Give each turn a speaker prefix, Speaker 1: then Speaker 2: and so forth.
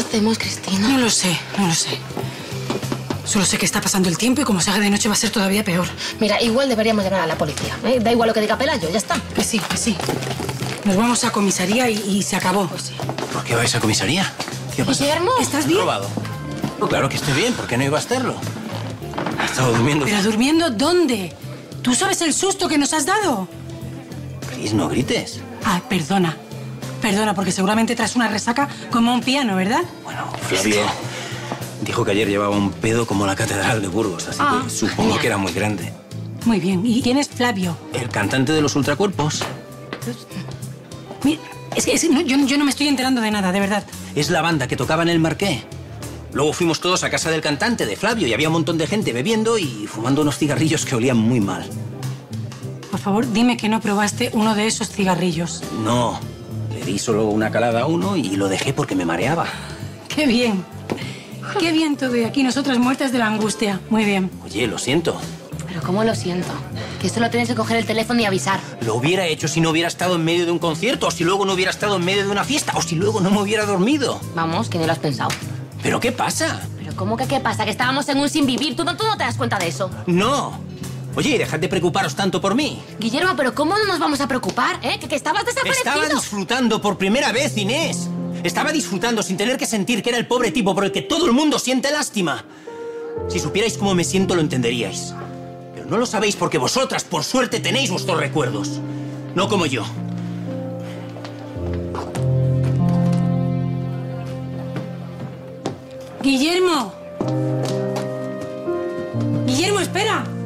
Speaker 1: hacemos, Cristina?
Speaker 2: No lo sé, no lo sé. Solo sé que está pasando el tiempo y como se haga de noche va a ser todavía peor.
Speaker 1: Mira, igual deberíamos llamar a la policía. Da igual lo que diga Pelayo, ya está.
Speaker 2: Que sí, que sí. Nos vamos a comisaría y se acabó.
Speaker 1: Pues sí.
Speaker 3: ¿Por qué vais a comisaría? ¿Qué pasa?
Speaker 1: Guillermo.
Speaker 2: ¿Estás bien?
Speaker 3: ¿Robado? No, claro que estoy bien. ¿Por qué no iba a estarlo? He estado durmiendo.
Speaker 2: ¿Pero durmiendo dónde? ¿Tú sabes el susto que nos has dado?
Speaker 3: Cris, no grites.
Speaker 2: Ah, perdona. Perdona, porque seguramente traes una resaca como un piano, ¿verdad?
Speaker 3: Bueno, Flavio dijo que ayer llevaba un pedo como la catedral de Burgos, así que supongo
Speaker 1: genial.
Speaker 3: que era muy grande.
Speaker 2: Muy bien. ¿Y quién es Flavio?
Speaker 3: El cantante de los ultracuerpos.
Speaker 2: Mira, es que no, yo no me estoy enterando de nada, de verdad.
Speaker 3: Es la banda que tocaba en el Marqué. Luego fuimos todos a casa del cantante, de Flavio, y había un montón de gente bebiendo y fumando unos cigarrillos que olían muy mal.
Speaker 2: Por favor, dime que no probaste uno de esos cigarrillos.
Speaker 3: No, le di solo una calada a uno y lo dejé porque me mareaba.
Speaker 2: ¡Qué bien! ¡Qué bien todo! Y aquí nosotras muertas de la angustia. Muy bien.
Speaker 3: Oye, lo siento.
Speaker 1: Pero cómo lo siento. Que solo tienes que coger el teléfono y avisar.
Speaker 3: Lo hubiera hecho si no hubiera estado en medio de un concierto, o si luego no hubiera estado en medio de una fiesta, o si luego no me hubiera dormido.
Speaker 1: Vamos, que ni lo has pensado.
Speaker 3: ¿Pero qué pasa?
Speaker 1: Pero ¿cómo que qué pasa? Que estábamos en un sin vivir. ¿Tú no te das cuenta de eso?
Speaker 3: No. Oye, y dejad de preocuparos tanto por mí.
Speaker 1: Guillermo, ¿pero cómo no nos vamos a preocupar, eh? Que estabas desaparecido.
Speaker 3: Estaba disfrutando por primera vez, Inés. Estaba disfrutando sin tener que sentir que era el pobre tipo por el que todo el mundo siente lástima. Si supierais cómo me siento, lo entenderíais. Pero no lo sabéis porque vosotras, por suerte, tenéis vuestros recuerdos. No como yo.
Speaker 2: ¡Guillermo! ¡Guillermo, espera!